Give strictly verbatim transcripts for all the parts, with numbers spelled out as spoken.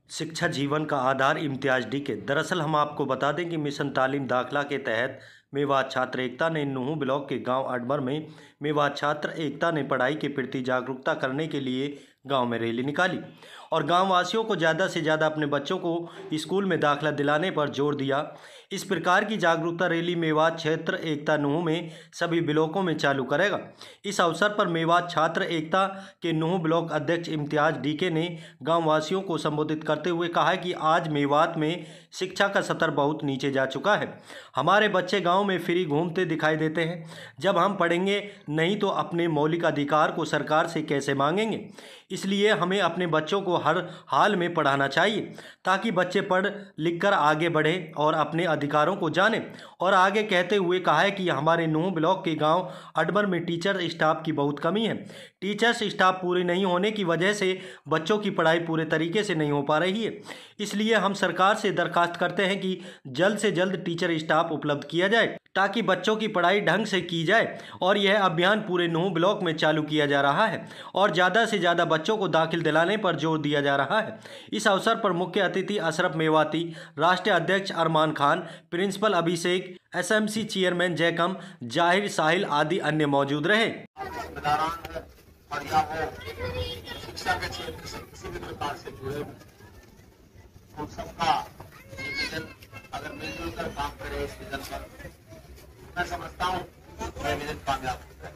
शिक्षा जीवन का आधार इम्तियाज डी के। दरअसल हम आपको बता दें कि मिशन तालीम दाखिला के तहत मेवात छात्र एकता ने नूंह ब्लॉक के गांव अडबर में मेवात छात्र एकता ने पढ़ाई के प्रति जागरूकता करने के लिए गांव में रैली निकाली और गांव वासियों को ज़्यादा से ज़्यादा अपने बच्चों को स्कूल में दाखिला दिलाने पर जोर दिया। इस प्रकार की जागरूकता रैली मेवात क्षेत्र एकता नूंह में सभी ब्लॉकों में चालू करेगा। इस अवसर पर मेवात छात्र एकता के नूंह ब्लॉक अध्यक्ष इम्तियाज डीके ने गाँव वासियों को संबोधित करते हुए कहा कि आज मेवात में शिक्षा का स्तर बहुत नीचे जा चुका है। हमारे बच्चे गाँव में फ्री घूमते दिखाई देते हैं। जब हम पढ़ेंगे नहीं तो अपने मौलिक अधिकार को सरकार से कैसे मांगेंगे? इसलिए हमें अपने बच्चों को हर हाल में पढ़ाना चाहिए ताकि बच्चे पढ़ लिख कर आगे बढ़े और अपने अधिकारों को जाने। और आगे कहते हुए कहा है कि हमारे नूंह ब्लॉक के गांव अडबर में टीचर स्टाफ की बहुत कमी है। टीचर्स स्टाफ पूरे नहीं होने की वजह से बच्चों की पढ़ाई पूरे तरीके से नहीं हो पा रही है। इसलिए हम सरकार से दरखास्त करते हैं कि जल्द से जल्द टीचर स्टाफ उपलब्ध किया जाए ताकि बच्चों की पढ़ाई ढंग से की जाए। और यह अभियान पूरे नूंह ब्लॉक में चालू किया जा रहा है और ज़्यादा से ज़्यादा बच्चों को दाखिल दिलाने पर जोर दिया जा रहा है। इस अवसर पर मुख्य अतिथि अशरफ मेवाती, राष्ट्रीय अध्यक्ष Arman Khan, principal Abhishek, SMC chairman Jaikam, Zahir Sahil आदि अन्य मौजूद रहे। और या वो शिक्षा के क्षेत्र से किसी भी प्रकार से जुड़े उन सबका विजन अगर मिलजुल कर काम करे इस विजन पर, मैं समझता हूँ यह विजन कामयाब होता है।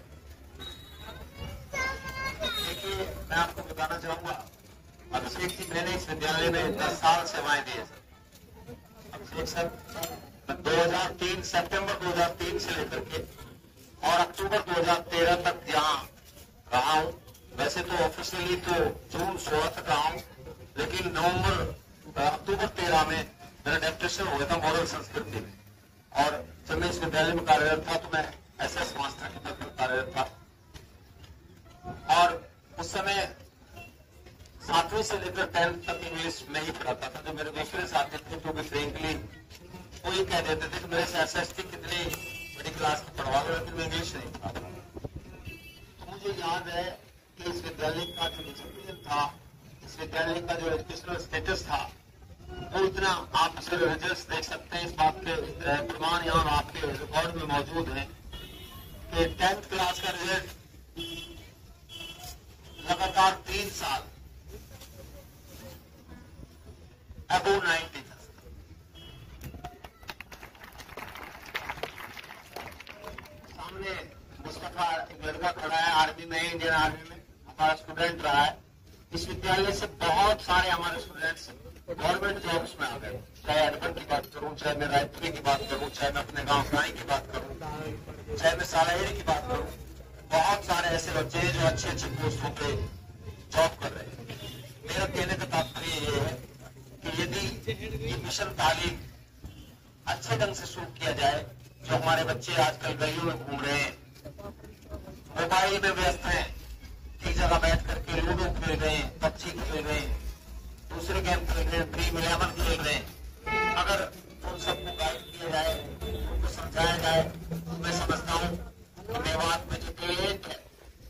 देखिए, मैं आपको बताना चाहूंगा, अभिषेक जी मैंने इस विद्यालय में दस साल सेवाएं दी है सर। अभिषेक सर दो हज़ार तीन सितंबर दो हज़ार तीन से लेकर के और अक्टूबर दो हज़ार तेरह तक यहाँ रहा हूँ। वैसे तो ऑफिशियली तो जून सोलह तक रहा हूँ, लेकिन नवंबर अक्टूबर तेरह में मेरा डेप्यूटेशन हो गया था मॉडल संस्कृति में। और जब मैं इस विद्यालय में कार्यरत था तो मैं एस एस मास्टर के पद पर कार्यरत था। और उस समय सातवीं से लेकर टेंथ तक इंग्लिश में ही पढ़ाता था। जो मेरे दूसरे साथी थे जो कि फ्रेंकली वो ये कह देते थे कि मेरे से एस एस टी कितनी बड़ी क्लास में पढ़वा लो, लेकिन मैं इंग्लिश नहीं पढ़ाता। मुझे याद है कि इस विद्यालय का जो डिसिप्लिन था, इस विद्यालय का जो एजुकेशनल स्टेटस था, वो इतना, आप इसके रिजल्ट्स देख सकते हैं, इस बात के प्रमाण यहाँ आपके रिकॉर्ड में मौजूद हैं कि टेंथ क्लास का रिजल्ट लगातार तीन साल अबोव नाइन्टी था। सामने मुस्तफा एक लड़का खड़ा है, आर्मी में, इंडियन आर्मी में हमारा स्टूडेंट रहा है। इस विद्यालय से बहुत सारे हमारे स्टूडेंट्स गवर्नमेंट जॉब्स में आ गए। चाहे अडबर की बात करूं, चाहे मैं रायपुरी की बात करूं, चाहे मैं अपने गांव साई की बात करूं, चाहे मैं सालाहिरी की बात करूं, बहुत सारे ऐसे बच्चे हैं जो अच्छे अच्छे पोस्टों पे जॉब कर रहे हैं। मेरा कहने का तात्पर्य ये है कि यदि ये मिशन तालीम अच्छे ढंग से शुरू किया जाए, जो हमारे बच्चे आजकल गलियों में घूम रहे हैं, मोबाइल में व्यस्त हैं, एक जगह बैठ करके लूडो खेल रहे हैं, पबजी खेल रहे हैं, दूसरे गेम खेल रहे हैं, ड्रीम इलेवन खेल रहे हैं, अगर उन सबको गाइड किया जाए, उनको समझाया जाए, तो मैं समझता हूँ कि मेवात में जो टैलेंट है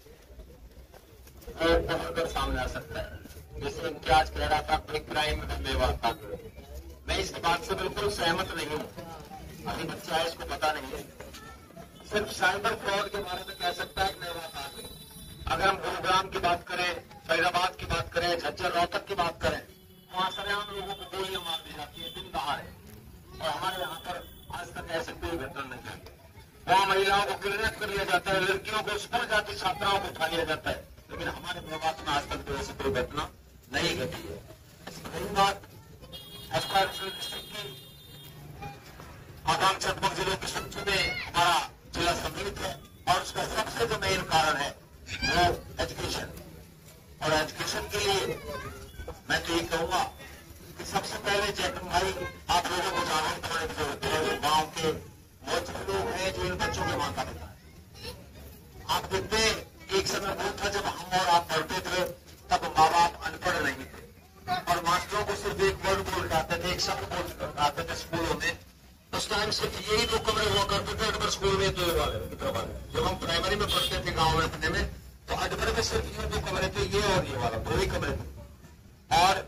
वो बहुत सामने आ सकता है। जैसे इम्तियाज कह रहा था कि क्राइम में मेवात था, मैं इस बात से बिल्कुल सहमत नहीं हूँ। अभी बच्चा है, इसको पता नहीं है। सिर्फ साइबर फ्रॉड के बारे में कह सकता है कि मेवात आ गई। अगर हम गुरुग्राम की बात करें, फैजाबाद की बात करें, झज्जर रोहतक की बात करें, वहां सरेआम लोगों को गोलियां मार दी जाती है दिन दहाड़े, और हमारे यहाँ पर आज तक ऐसे कोई घटना नहीं है। वहां महिलाओं को किडनैप कर लिया जाता है, लड़कियों को स्कूल जाती छात्राओं को उठा लिया जाता है, लेकिन हमारे मेवात में आज तक तो ऐसी कोई घटना नहीं घटी है। रही बात एस्पायरेशनल डिस्ट्रिक्ट की, आगाम चकमक जिलों के सूची में हमारा जिला सम्मिलित है, और उसका सबसे जो मेन कारण है वो एजुकेशन। और एजुकेशन के लिए मैं तो ये कहूंगा कि सबसे पहले जयकम भाई आप लोगों को जागरूक करने की जरूरत है। जो गांव के मौजूद लोग हैं जो इन बच्चों के माता पिता है, आप देखते हैं एक समय वो था जब हम और आप पढ़ते थे, तब माँ बाप अनपढ़ नहीं थे और मास्टरों को सिर्फ एक वर्ड बोल जाते थे, एक शब्द बोल आते थे स्कूलों में। उस टाइम सिर्फ यही दो कमरे हुआ करते थे अडबर स्कूल में, दो वाले जब हम प्राइमरी में पढ़ते थे गाँव में अपने में, तो अडबर में सिर्फ ये दो कमरे थे, ये और ये वाला दो ही कमरे थे। और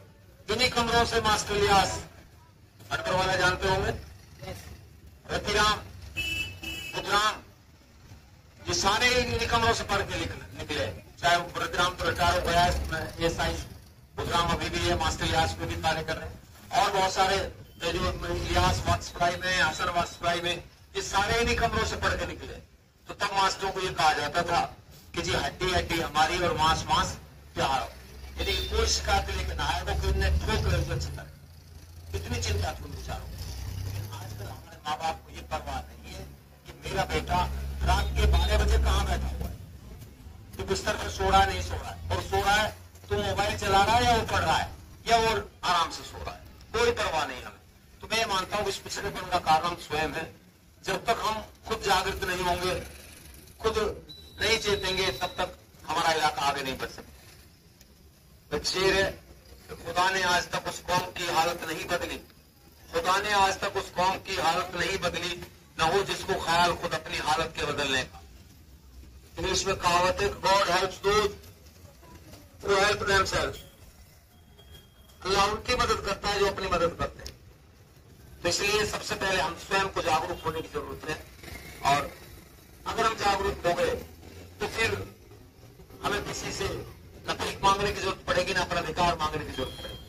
किन्हीं कमरों से मास्टर इलियास अटकर वाला जानते होंगे, रतिराम, बुधराम, ये सारे इन्हीं कमरों से पढ़ के निकले। चाहे रतिराम तो रिटायर हो गया है एस आई, बुधराम अभी भी है, मास्टर इलियास में भी कार्य कर रहे हैं, और बहुत सारे जो इलियास वात्सप्लाई में, हसन वात्सप्लाई में, ये सारे इन्हीं कमरों से पढ़ के निकले। तो तब मास्टरों को ये कहा जाता था कि जी हड्डी हड्डी हमारी और मांस मांस प्यार, यदि कोई शिकायत लेकर आएगा तो उन्हें ठोक ले उसे अच्छा करे। इतनी चिंता थी उन विचारों को। लेकिन आजकल हमारे माँ बाप को ये परवाह नहीं है कि मेरा बेटा रात के बारह बजे कहाँ बैठा हुआ है, तो बिस्तर पर सो रहा है नहीं सो रहा है, और सो रहा है तो मोबाइल चला रहा है या वो पढ़ रहा है या वो आराम से सो रहा है, कोई परवाह नहीं हमें। तो मैं मानता हूं इस पिछड़ेपन का कारण हम स्वयं है। जब तक हम खुद जागृत नहीं होंगे, खुद नहीं चेतेंगे, तब तक हमारा इलाका आगे नहीं बढ़ सकता। शेर है, खुदा ने आज तक उस कौम की हालत नहीं बदली, खुदा ने आज तक उस कौम की हालत नहीं बदली, न हो जिसको ख्याल खुद अपनी हालत के बदलने का। इंग्लिश में कहावत है, God helps those who help themselves. Allah उनकी मदद करता है जो अपनी मदद करते हैं। तो इसलिए सबसे पहले हम स्वयं को जागरूक होने की जरूरत है, और अगर हम जागरूक हो गए तो फिर हमें किसी से न भीख मांगने की जरूरत पड़ेगी, न अपना अधिकार मांगने की जरूरत पड़ेगी।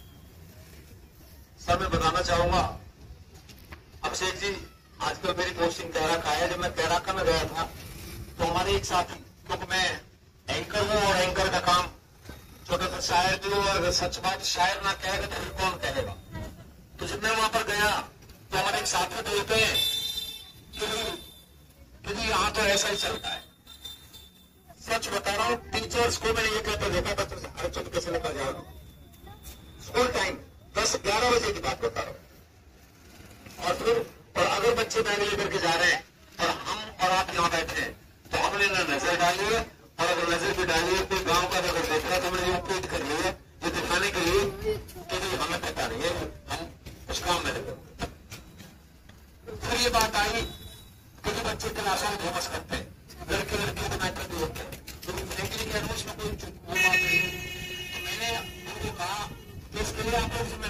सर मैं बताना चाहूंगा अभिषेक जी, आजकल मेरी पोस्टिंग कैरा का है। जब मैं कैराका में गया था तो हमारे एक साथी, क्योंकि मैं एंकर हूं और एंकर का काम छोटा सा शायर जो, अगर सच बात शायर ना कहेगा तो फिर कौन कहेगा। तो जब मैं वहां पर गया तो हमारे एक साथी बोलते हैं कि यहां तो ऐसा ही चलता है। सच बता रहा हूं, टीचर्स को मैंने ये कहते देखा बच्चों से हर चुप कैसे निकल जाओ। स्कूल टाइम दस ग्यारह बजे की बात बता रहा हूं, और फिर और अगर बच्चे बैग लेकर के जा रहे हैं और हम और आप यहाँ बैठे हैं तो हमने ना नजर डाली है, और अगर नजर भी डाली है कोई गांव का अगर देख रहा है तो हमने ये ट्वीट कर लिया ये दिखाने के लिए कि नहीं हमें पता नहीं है, हम उस काम में लगे। फिर ये बात आई कि बच्चे क्लासों में फेमस करते हैं, लड़के लड़कियों को मैटर भी होते हैं, तो फ्रेंकली कह रहा हूं इसमें कोई वो बात नहीं है। तो मैंने उनको कहा कि इसके लिए आप लोग